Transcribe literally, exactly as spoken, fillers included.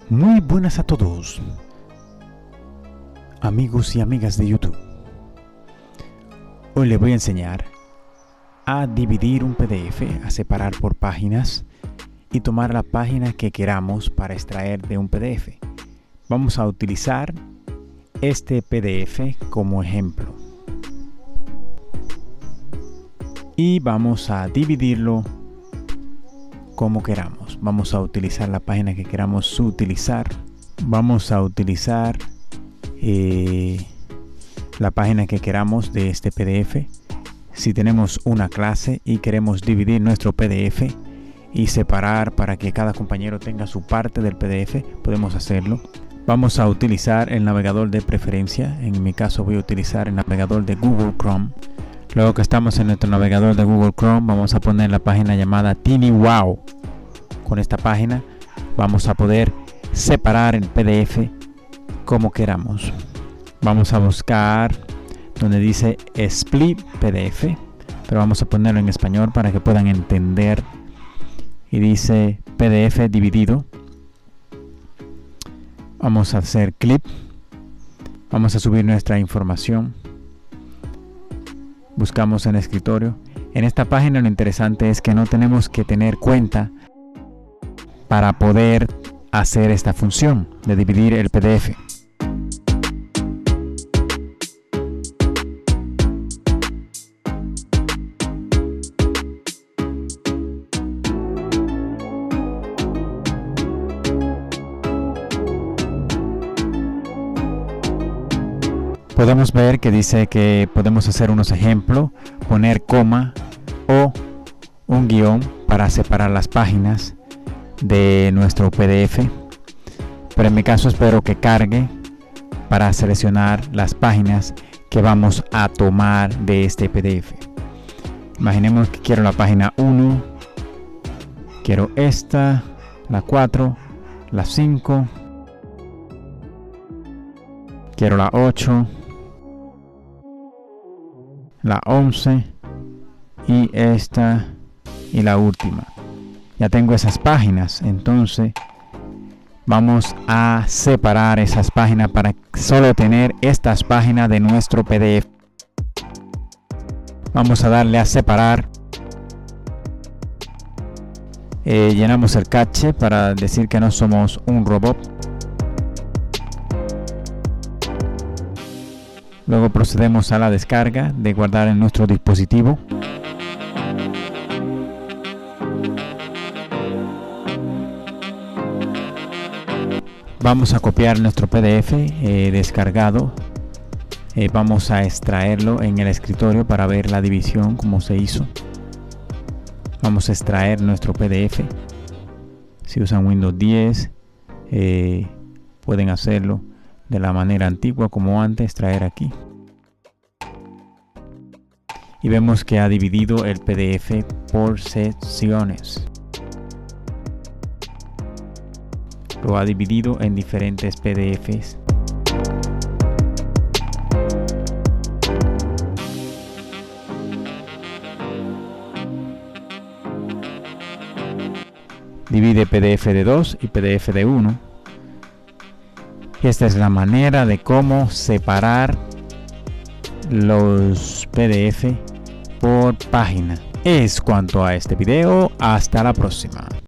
Muy buenas a todos, amigos y amigas de YouTube. Hoy les voy a enseñar a dividir un P D F, a separar por páginas y tomar la página que queramos para extraer de un P D F. Vamos a utilizar este P D F como ejemplo y vamos a dividirlo como queramos. Vamos a utilizar la página que queramos utilizar. Vamos a utilizar eh, la página que queramos de este P D F. Si tenemos una clase y queremos dividir nuestro P D F y separar para que cada compañero tenga su parte del P D F, podemos hacerlo. Vamos a utilizar el navegador de preferencia. En mi caso voy a utilizar el navegador de Google Chrome. Luego que estamos en nuestro navegador de Google Chrome, vamos a poner la página llamada TinyWow. Con esta página vamos a poder separar el P D F como queramos. Vamos a buscar donde dice Split P D F, pero vamos a ponerlo en español para que puedan entender. Y dice P D F dividido. Vamos a hacer clic. Vamos a subir nuestra información. Buscamos en el escritorio. En esta página lo interesante es que no tenemos que tener cuenta para poder hacer esta función de dividir el P D F. Podemos ver que dice que podemos hacer unos ejemplos, poner coma o un guión para separar las páginas de nuestro P D F. Pero en mi caso espero que cargue para seleccionar las páginas que vamos a tomar de este P D F. Imaginemos que quiero la página uno, quiero esta, la cuatro, la cinco, quiero la ocho, la once y esta y la última. Ya tengo esas páginas, entonces vamos a separar esas páginas para solo tener estas páginas de nuestro P D F. Vamos a darle a separar. Eh, llenamos el caché para decir que no somos un robot. Luego procedemos a la descarga de guardar en nuestro dispositivo. Vamos a copiar nuestro P D F eh, descargado. Eh, vamos a extraerlo en el escritorio para ver la división como se hizo. Vamos a extraer nuestro P D F. Si usan Windows diez, eh, pueden hacerlo de la manera antigua como antes, extraer aquí. Y vemos que ha dividido el P D F por secciones. Lo ha dividido en diferentes P D Fs. Divide P D F de dos y P D F de uno. Y esta es la manera de cómo separar los P D F por página. Es cuanto a este video. Hasta la próxima.